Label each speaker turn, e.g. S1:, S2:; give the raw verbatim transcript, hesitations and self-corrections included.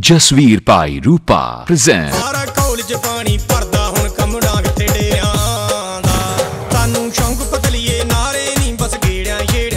S1: ਜਸਵੀਰ ਭਾਈ ਰੂਪਾ present
S2: ਸਾਰਾ college ਪਾਣੀ ਭਰਦਾ ਹੁਣ ਕਮੜਾਂ ਕਿਤੇ ਡਿਆਂ ਦਾ ਤੁਹਾਨੂੰ ਸ਼ੌਂਕ ਪਤਲੀਏ ਨਾਰੇ ਨਹੀਂ ਬਸ ਗੇੜਿਆਂ